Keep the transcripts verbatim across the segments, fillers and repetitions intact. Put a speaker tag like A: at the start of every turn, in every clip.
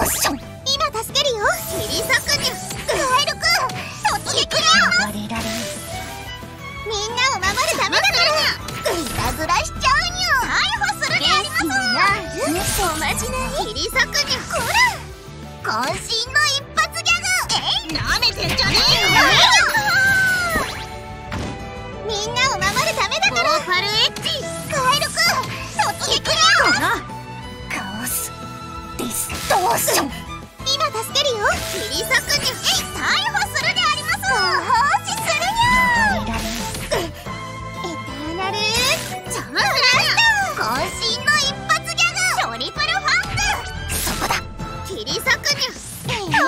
A: ーション。今助けるよ。切り裂くにカエルくん突撃よ。
B: 我々
A: みんなを守るためだからいたずらしちゃうにゃ。逮捕するであります。おまじない切り裂くにほら渾身の一発ギャグ。えいなめてんじゃねえよ。みんなを守るためだから。ボーパルエッジカエルくん突撃よ。
B: カオスディストーション。
A: 今助けるよ。切り裂くに逮捕するであります。奉仕するにゃ。
B: 我々
A: エターナルジャムフラスト渾身の一発ギャグトリプルファング。
B: そこだ。
A: 切り裂くにえいごめんね。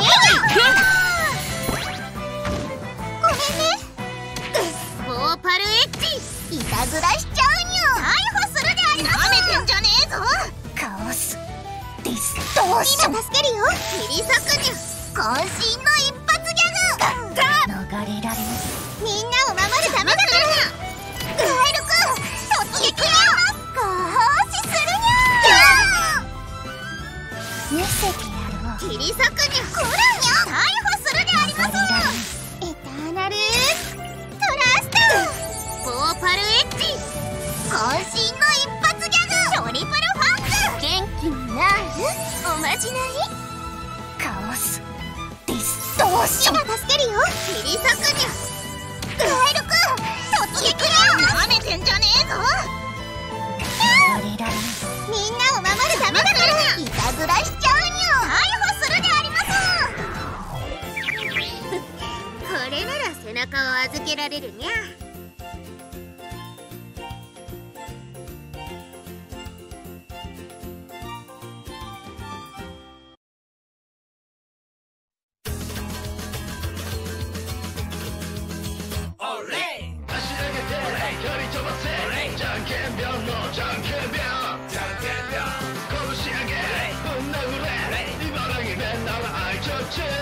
A: ボーパルエッジいたずらしちゃうにゃ。逮捕するであります。なめてんじゃねえぞ。
B: カオスディストーション。
A: 今助けるよ。切り裂くに渾身の一発ギャグ。
B: 逃れられない。
A: みんなを守るためだからカエルくん突撃よ。ご奉仕するにゃ。
B: 見せてやろう。
A: 切り裂くにほら逮捕するであります。エターナルトラストボーパルエッジ渾身の一発ギャグトリプルファング。元気になるおまじない。
B: カオスディストーション。
A: 今助けるよ。切り裂くにカエルくん突撃よ。なめてんじゃねえぞ。
B: 逃れられない。
A: みんなを守るためだからいたずらしちゃうにゃ。逮捕するであります。これなら背中を預けられるにゃ。
C: 拳上げぶん殴れ茨城でなら愛ちょち